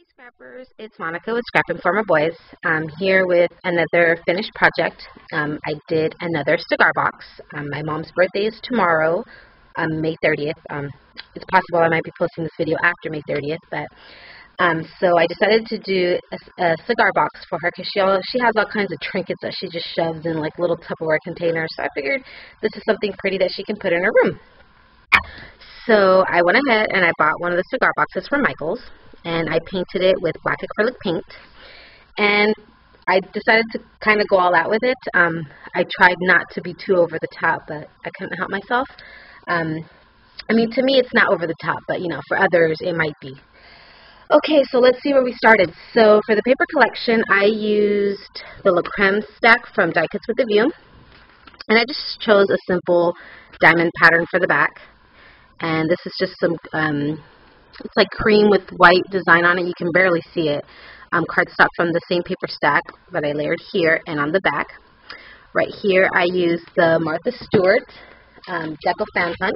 Hey Scrappers, it's Monica with Scrapping for My Boys. I'm here with another finished project. I did another cigar box. My mom's birthday is tomorrow, May 30th. It's possible I might be posting this video after May 30th, but so I decided to do a cigar box for her because she has all kinds of trinkets that she just shoves in like little Tupperware containers. So I figured this is something pretty that she can put in her room. So I went ahead and I bought one of the cigar boxes from Michael's, and I painted it with black acrylic paint, and I decided to kind of go all out with it. I tried not to be too over the top, but I couldn't help myself. I mean, to me it's not over the top, but you know, for others it might be. Okay, so let's see where we started. So for the paper collection, I used the La Creme stack from Die Cuts with a View, and I just chose a simple diamond pattern for the back. And this is just some, it's like cream with white design on it. You can barely see it. Cardstock from the same paper stack that I layered here and on the back. Right here I used the Martha Stewart Deco Fan Punch.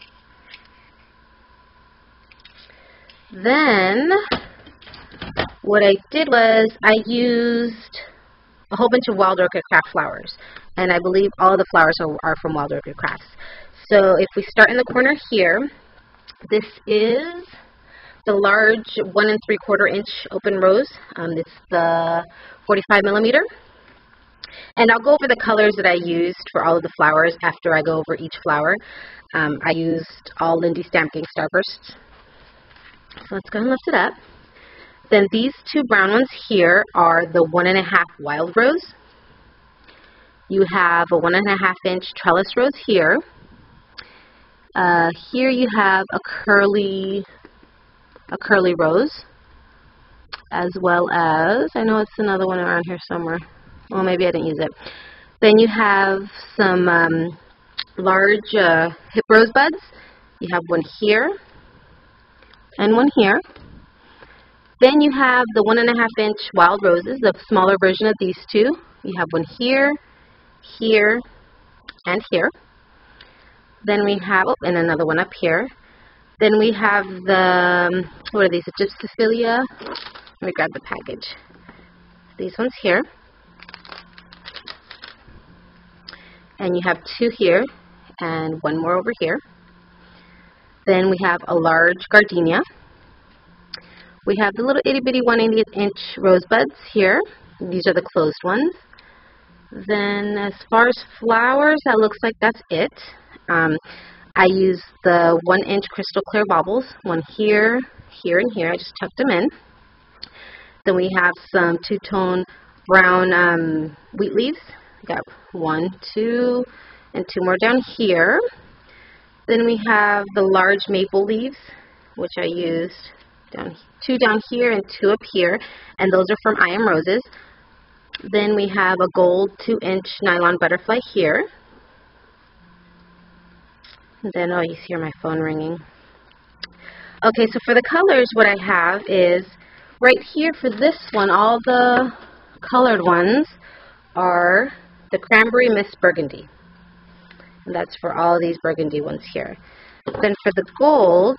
Then what I did was I used a whole bunch of Wild Orchid Craft flowers. And I believe all the flowers are from Wild Orchid Crafts. So if we start in the corner here, this is the large 1 3/4 inch open rose. It's the 45 millimeter. And I'll go over the colors that I used for all of the flowers after I go over each flower. I used all Lindy Stampking Starbursts. So let's go and lift it up. Then these two brown ones here are the 1 1/2 wild rose. You have a 1 1/2 inch trellis rose here. Here you have a curly rose, as well as, I know it's another one around here somewhere. Well, maybe I didn't use it. Then you have some large hip rose buds. You have one here and one here. Then you have the 1 1/2 inch wild roses, the smaller version of these two. You have one here, here, and here. Then we have, oh, and another one up here. Then we have the, what are these, Cecilia? Let me grab the package. These ones here. And you have two here and one more over here. Then we have a large gardenia. We have the little itty bitty 1/80 inch rosebuds here. These are the closed ones. Then as far as flowers, that looks like that's it. I used the 1 inch crystal clear baubles, one here, here, and here. I just tucked them in. Then we have some two-tone brown wheat leaves. Got 1, 2, and 2 more down here. Then we have the large maple leaves, which I used 2 down here and 2 up here, and those are from I Am Roses. Then we have a gold 2 inch nylon butterfly here. And then, oh, you hear my phone ringing. Okay, so for the colors, what I have is right here for this one, all the colored ones are the Cranberry Mist Burgundy. And that's for all these burgundy ones here. Then for the gold,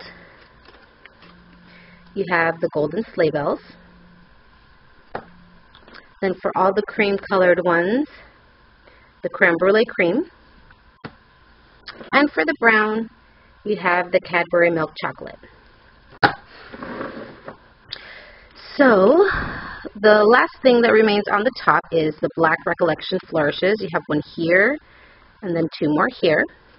you have the Golden Sleigh Bells. Then for all the cream colored ones, the Creme Brulee Cream. And for the brown, you have the Cadbury Milk Chocolate. So the last thing that remains on the top is the Black Recollection Flourishes. You have one here and then 2 more here.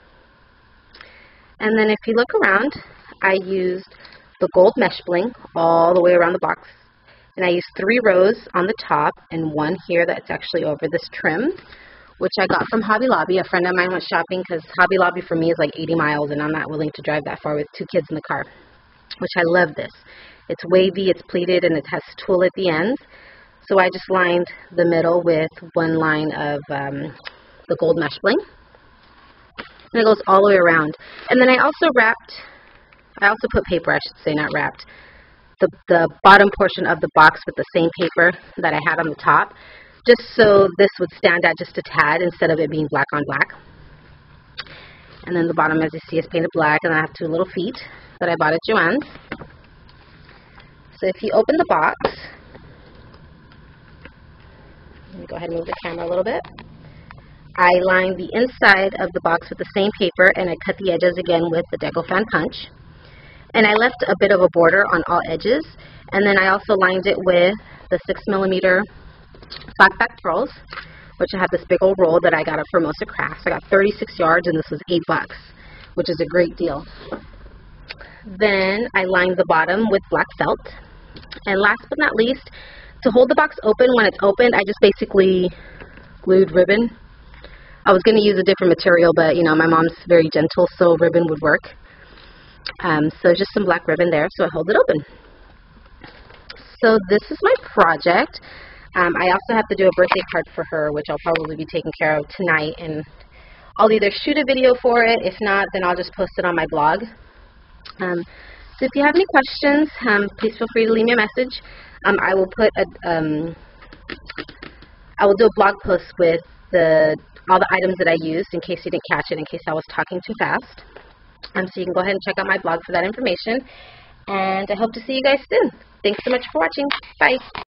And then if you look around, I used the gold mesh bling all the way around the box. And I used 3 rows on the top and 1 here that's actually over this trim, which I got from Hobby Lobby. A friend of mine went shopping because Hobby Lobby for me is like 80 miles and I'm not willing to drive that far with 2 kids in the car, which I love this. It's wavy, it's pleated, and it has tulle at the ends. So I just lined the middle with 1 line of the gold mesh bling. And it goes all the way around. And then I also put paper, I should say, not wrapped, the bottom portion of the box with the same paper that I had on the top, just so this would stand out just a tad instead of it being black on black. And then the bottom, as you see, is painted black, and I have 2 little feet that I bought at Joann's. So if you open the box, let me go ahead and move the camera a little bit. I lined the inside of the box with the same paper, and I cut the edges again with the Deco Fan Punch. And I left a bit of a border on all edges, and then I also lined it with the 6mm flat back pearls, which I have this big old roll that I got at Formosa Crafts. I got 36 yards, and this was $8, which is a great deal. Then I lined the bottom with black felt. And last but not least, to hold the box open when it's opened, I just basically glued ribbon. I was going to use a different material, but, you know, my mom's very gentle, so ribbon would work. So just some black ribbon there, so I hold it open. So this is my project. I also have to do a birthday card for her, which I'll probably be taking care of tonight, and I'll either shoot a video for it. If not, then I'll just post it on my blog. So if you have any questions, please feel free to leave me a message. I will put I will do a blog post with all the items that I used in case you didn't catch it, in case I was talking too fast. So you can go ahead and check out my blog for that information. And I hope to see you guys soon. Thanks so much for watching. Bye.